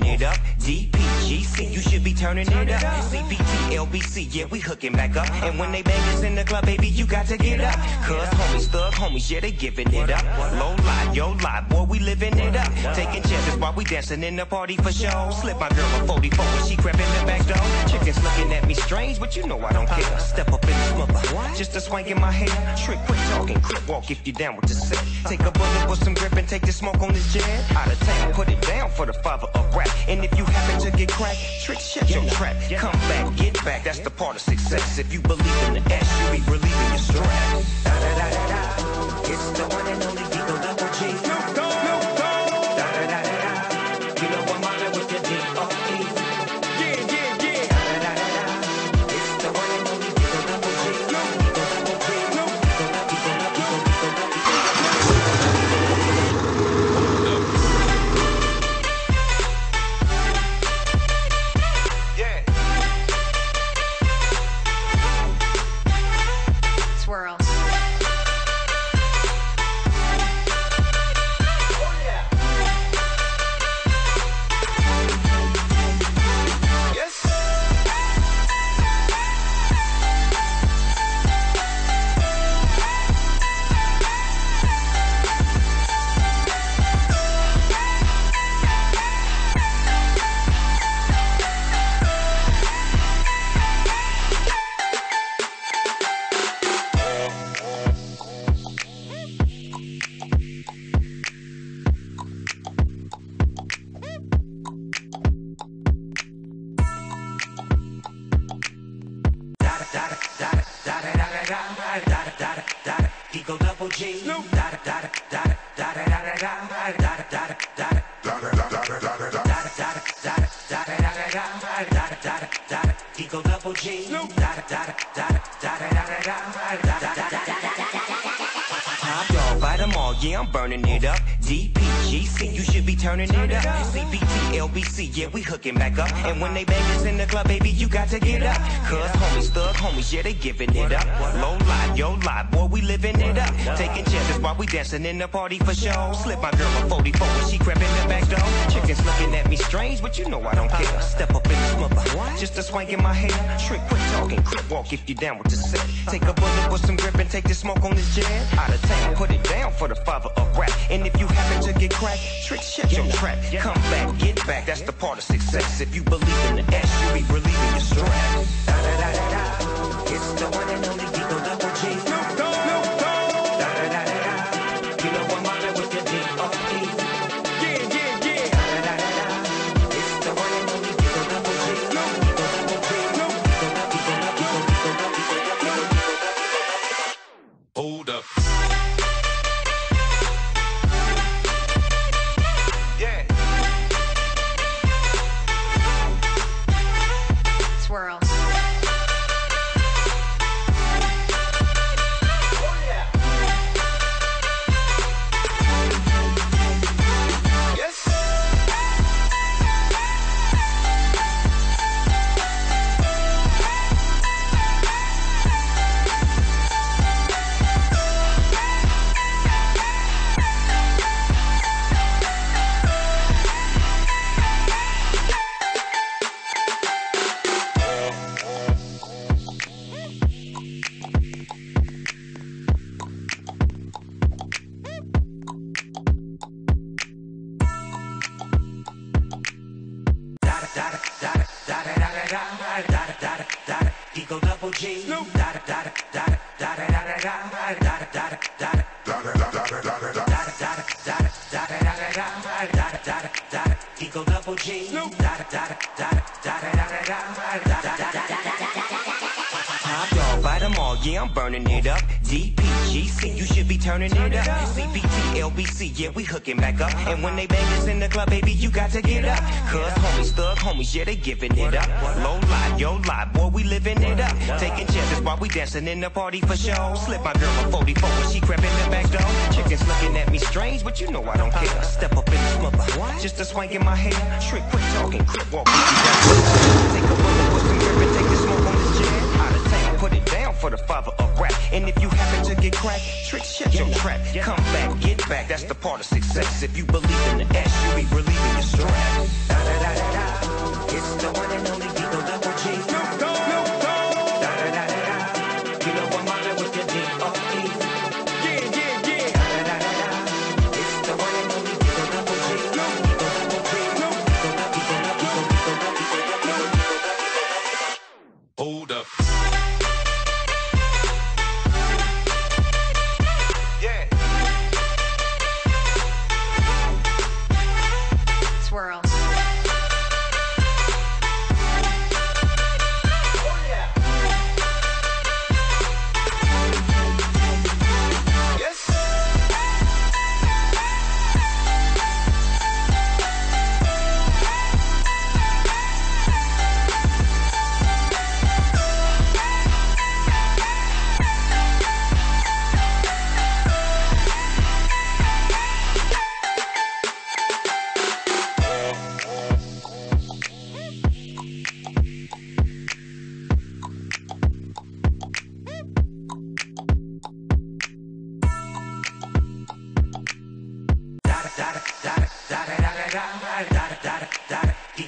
it up. DPGC, you should be turning it up. CPT, LBC, yeah, we hooking back up. And when they bang us in the club, baby, you got to get up. Cause homies, thug homies, yeah, they giving it up. Low lie, yo lie, boy, we living it up. Taking chances while we dancing in the party for show. Slip my girl a 44 when she crept in the back door. Chickens looking at me strange, but you know I don't care. Step up in the mother, just a swank in my hair. Trick, quit talking, quick walk if you down with the set. Take a bullet with some grip and take the smoke on this jet. Out of town, put it down for the father of rap. And if you happen to get cracked, trick, shut your trap. Come back, get back, that's the part of success. If you believe in the S, you be relieving your stress. Da da da da da, it's the one and only Digo Double G. Snoop Dogg. Da da da da da, you know I'm mobbing with the D.O.E. Yeah, yeah, yeah. Da da da da da, it's the one and only Digo Double G. Digo Double G. Swirl. Digo Double G. Da da da da da da da da da da da da da. Digo Double G. Da da da da da da da da. Top dog, bite them all, yeah, I'm burning it up. DPGC, you should be turning it up. CPT, LBC, yeah, we hooking back up. And when they bang us in the club, baby, you got to get up. Cause homies, thug homies, yeah, they giving it up. Low lie, yo lie, boy, we living it up. Taking chances while we dancing in the party for show. Slip my girl a 44 when she crept in the back door. Chickens looking at me strange, but you know I don't care. Step up in this mother, just a swank in my hair. Trick, quit talking, quick walk if you down with the set. Take a bullet with some grip and take the smoke on this jet. Out of town, put it down for the father of rap. And if you happen to get cracked, trick, shut your trap. Come back, get back, that's the part of success. If you believe in the S, you be relieving your stress. Da da da da da, it's the one and only Digo Double G. Snoop Dogg. Da da da da da, you know I'm mobbing with the D.O.E. Yeah, yeah, yeah. Da da da da da, it's the one and only Digo Double G. Digo Double G. Hold up. Swirl. Digo Double G. Da da da da da da da da da. Digo Double G. Da da da da. Top dog, bite them all, yeah, I'm burning it up. DPGC, you should be turning it up. CPT, LBC, yeah, we hooking back up. And when they bang us in the club, baby, you got to get up. Cause homies, thug homies, yeah, they giving it up. Low lie, yo lie, boy, we living it up. Taking chances while we dancing in the party for show. Slip my girl a 44 when she crept in the back door. Chickens looking at me strange, but you know I don't care. Step up in this mother, just a swank in my hair. Trick, quit talking, quick walk. Take a bullet with some grip and take the smoke on this jet. Out of town, put it down for the father of rap. And if you happen to get cracked, trick, shut your trap. Come back, get back, that's the part of success. If you believe in the S, you be relieving your stress. Da da da da.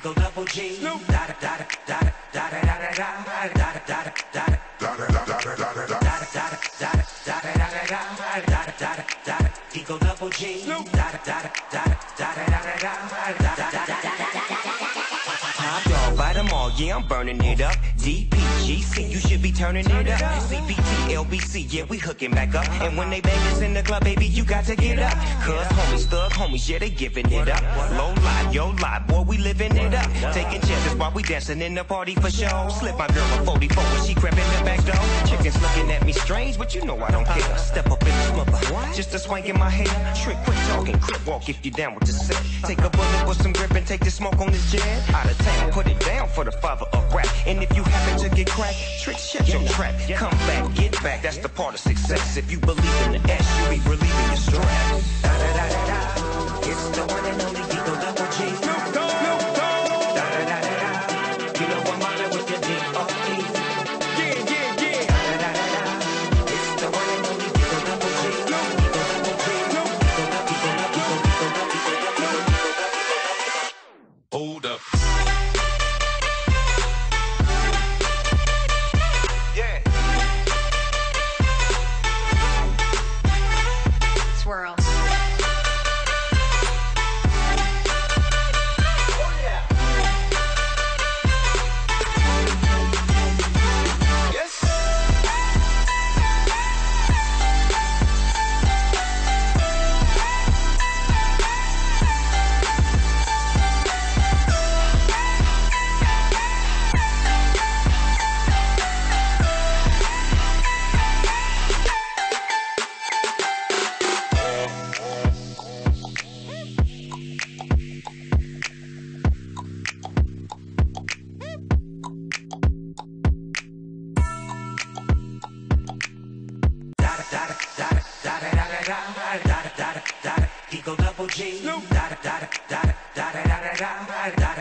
Eagle double G. Da da da da da da da da da da da da. Eagle double G. Da da da da da da. Top dog, buy them all, yeah, I'm burning it up. DPGC, you should be turning it up. CPT, LBC, yeah, we hooking back up. And when they bang us in the club, baby, you got to get up. Cuz homies, thug homies, yeah, they giving it up. Low lie, yo lie, boy, we living it up. Taking chances while we dancing in the party for show. Slip my girl a 44 when she crept in the back door. Chickens looking at me strange, but you know I don't care. Step up in this mother, just a swank in my hair. Trick, quit talking, crip walk if you down with the set. Take a bullet with some grip and take the smoke on this jet. Out of town, put it down for the father of rap. And if you happen to get cracked, trick, shut your trap. Come back, get back, that's the part of success. If you believe in the S, you be relieving your stress. Da da da da da, it's the one and only Eagle double G. Da da da da da, you know I'm on it with the D.O.E. Yeah, yeah, yeah. Da da da da, it's the one and only Eagle double G. Eagle double G. Hold up. Swirl. Eagle double G. Da da da da da da da da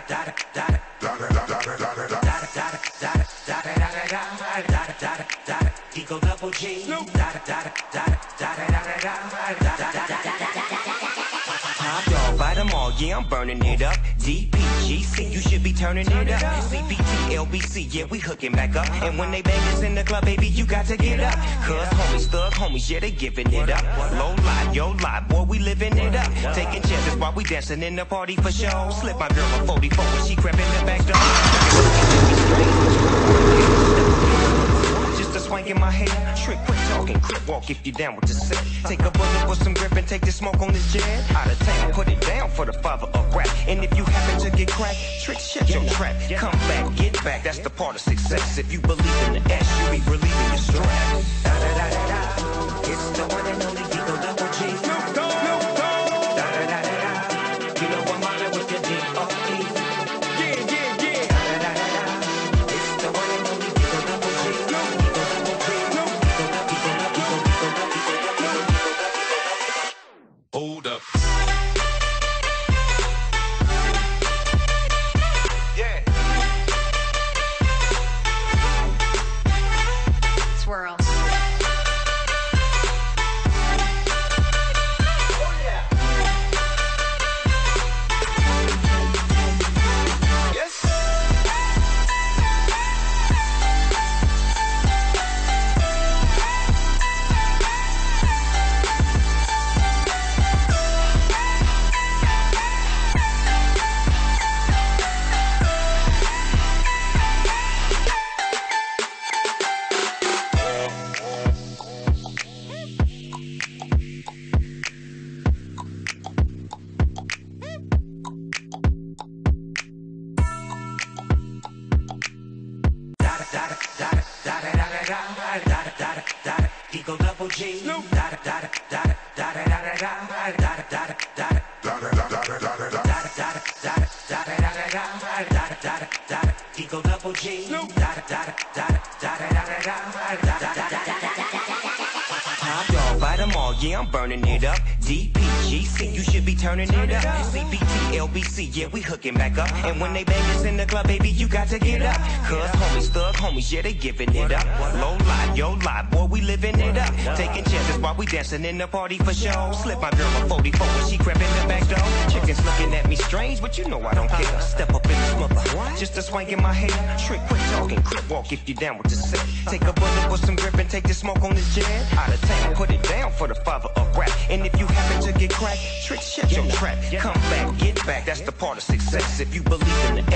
da. Eagle double G. Da da da da. Top dog, buy them all, yeah, I'm burning it up. DPGC, you should be turning it up. CPT, LBC, yeah, we hooking back up. And when they bang us in the club, baby, you got to get up. Cuz homies, thug homies, yeah, they giving it up. Low lie, yo lie, boy, we living it up. Taking chances while we dancing in the party for show. Slip my girl a 44 when she crept in the back door. Just a swank in my hair. Trick, quit talking, crip walk if you down with the set. Take a bullet with some grip and take the smoke on this jet. Out of town, put it down for the father of rap. And if you happen to get cracked, trick, shut your trap. Come back, get back, that's the part of success. If you believe in the S, you be relieving your stress. Da da da da da, it's the one and only Eagle double G. Da da da da da, you know I'm on it with the D.O.E. Yeah, yeah, yeah. Da da da da da, it's the one and only Eagle double G. Hold up. Swirl. Eagle double G. Da da da da da da da da. Eagle double G. Da da da. Top dog, buy them all, yeah, I'm burning it up. DPGC, you should be turning it up. CPT, LBC, yeah, we hooking back up. And when they bang us in the club, baby, you got to get up. Cuz homies, thug homies, yeah, they giving it up. Low lie, yo lie, boy, we living it up. Taking chances while we dancing in the party for show. Slip my girl a 44 when she crept in the back door. Chickens looking at me strange, but you know I don't care. Step up in this Just a swank in my head. Trick, quit talking, crip walk if you down with the set. Take a bullet with some grip and take the smoke on this jet. Out of town, put it down for the father of rap. And if you happen to get cracked, trick, shut your trap. Come back, get back, that's the part of success. If you believe in the